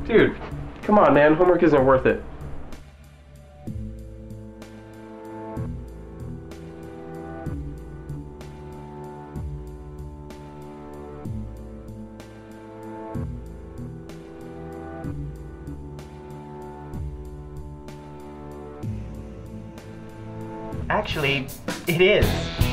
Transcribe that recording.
Dude, come on, man. Homework isn't worth it. Actually, it is.